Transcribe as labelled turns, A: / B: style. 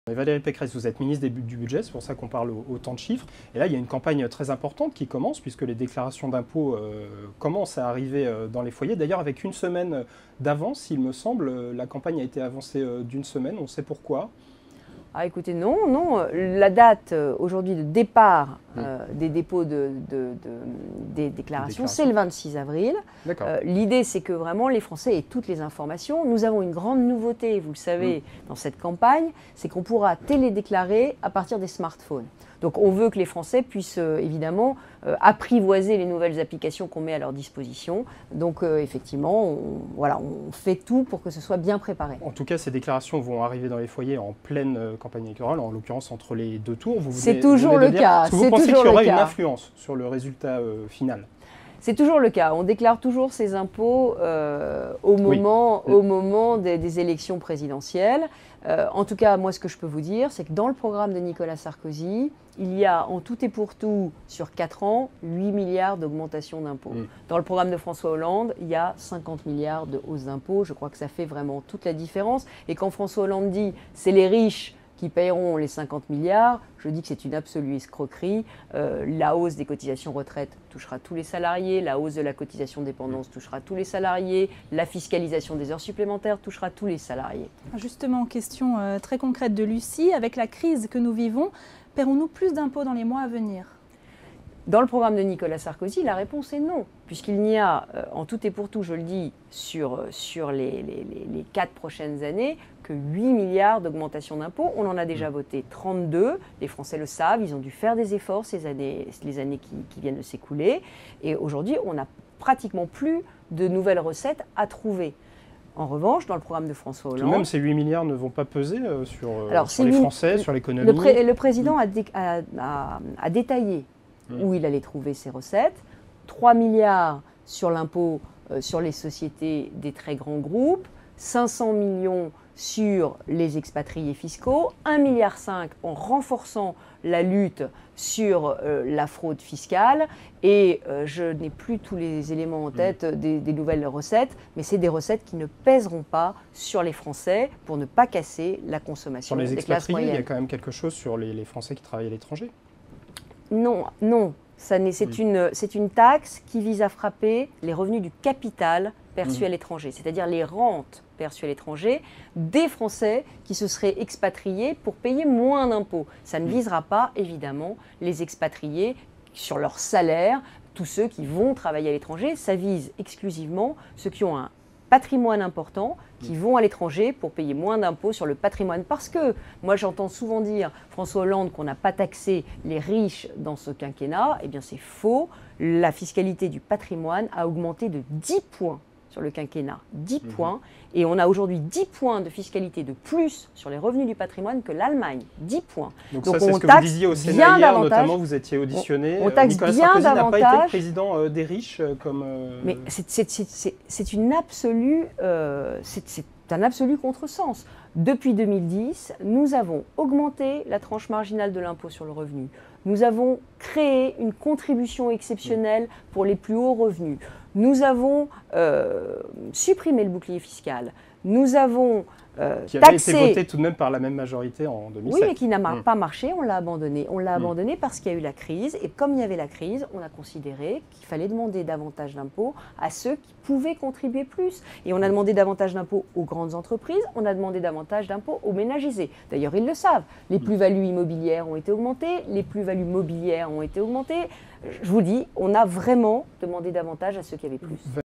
A: Et Valérie Pécresse, vous êtes ministre du budget, c'est pour ça qu'on parle autant de chiffres. Et là, il y a une campagne très importante qui commence, puisque les déclarations d'impôts commencent à arriver dans les foyers. D'ailleurs, avec une semaine d'avance, il me semble, la campagne a été avancée d'une semaine. On sait pourquoi.
B: Ah, écoutez, non. La date aujourd'hui de départ des dépôts des déclarations, c'est le 26 avril. L'idée, c'est que vraiment les Français aient toutes les informations. Nous avons une grande nouveauté, vous le savez, dans cette campagne, c'est qu'on pourra télédéclarer à partir des smartphones. Donc on veut que les Français puissent évidemment apprivoiser les nouvelles applications qu'on met à leur disposition. Donc effectivement, on fait tout pour que ce soit bien préparé.
A: En tout cas, ces déclarations vont arriver dans les foyers en pleine campagne électorale, en l'occurrence entre les deux tours.
B: C'est toujours le cas.
A: Est-ce que vous pensez qu'il y aura une influence sur le résultat final ?
B: C'est toujours le cas. On déclare toujours ses impôts au moment des élections présidentielles. En tout cas, moi, ce que je peux vous dire, c'est que dans le programme de Nicolas Sarkozy, il y a en tout et pour tout, sur 4 ans, 8 milliards d'augmentation d'impôts. Dans le programme de François Hollande, il y a 50 milliards de hausse d'impôts. Je crois que ça fait vraiment toute la différence. Et quand François Hollande dit « c'est les riches », qui paieront les 50 milliards, je dis que c'est une absolue escroquerie. La hausse des cotisations retraite touchera tous les salariés, la hausse de la cotisation dépendance touchera tous les salariés, la fiscalisation des heures supplémentaires touchera tous les salariés.
C: Justement, question très concrète de Lucie, avec la crise que nous vivons, paierons-nous plus d'impôts dans les mois à venir ?
B: Dans le programme de Nicolas Sarkozy, la réponse est non, puisqu'il n'y a, en tout et pour tout, je le dis, sur les 4 prochaines années, que 8 milliards d'augmentation d'impôts. On en a déjà voté 32, les Français le savent, ils ont dû faire des efforts les années qui viennent de s'écouler, et aujourd'hui, on n'a pratiquement plus de nouvelles recettes à trouver. En revanche, dans le programme de François Hollande...
A: Même ces 8 milliards ne vont pas peser sur les Français, sur l'économie.
B: Le président a détaillé où il allait trouver ses recettes. 3 milliards sur l'impôt sur les sociétés des très grands groupes, 500 millions sur les expatriés fiscaux, 1,5 milliard en renforçant la lutte sur la fraude fiscale. Et je n'ai plus tous les éléments en tête des nouvelles recettes, mais c'est des recettes qui ne pèseront pas sur les Français pour ne pas casser la consommation des classes moyennes.
A: Sur les expatriés, il y a quand même quelque chose sur les Français qui travaillent à l'étranger ?
B: Non. C'est une taxe qui vise à frapper les revenus du capital perçus à l'étranger, c'est-à-dire les rentes perçues à l'étranger des Français qui se seraient expatriés pour payer moins d'impôts. Ça ne visera pas, évidemment, les expatriés sur leur salaire, tous ceux qui vont travailler à l'étranger. Ça vise exclusivement ceux qui ont un patrimoine important, qui vont à l'étranger pour payer moins d'impôts sur le patrimoine. Parce que, moi j'entends souvent dire, François Hollande, qu'on n'a pas taxé les riches dans ce quinquennat. Eh bien c'est faux. La fiscalité du patrimoine a augmenté de 10 points sur le quinquennat, 10 points. Et on a aujourd'hui 10 points de fiscalité de plus sur les revenus du patrimoine que l'Allemagne. 10 points.
A: Donc ça, c'est ce que vous disiez au Sénat hier, notamment, vous étiez auditionné.
B: On taxe
A: Nicolas
B: bien
A: Sarkozy
B: davantage.
A: n'a pas été le président des riches comme...
B: Mais c'est une absolue... c'est un absolu contresens. Depuis 2010, nous avons augmenté la tranche marginale de l'impôt sur le revenu. Nous avons créé une contribution exceptionnelle pour les plus hauts revenus. Nous avons supprimé le bouclier fiscal. Nous avons
A: qui avait été voté tout de même par la même majorité en 2007.
B: Oui, mais qui n'a pas marché, on l'a abandonné. On l'a abandonné parce qu'il y a eu la crise. Et comme il y avait la crise, on a considéré qu'il fallait demander davantage d'impôts à ceux qui pouvaient contribuer plus. Et on a demandé davantage d'impôts aux grandes entreprises, on a demandé davantage d'impôts aux ménages aisés. D'ailleurs, ils le savent. Les plus-values immobilières ont été augmentées, les plus-values mobilières ont été augmentées. Je vous dis, on a vraiment demandé davantage à ceux qui avaient plus.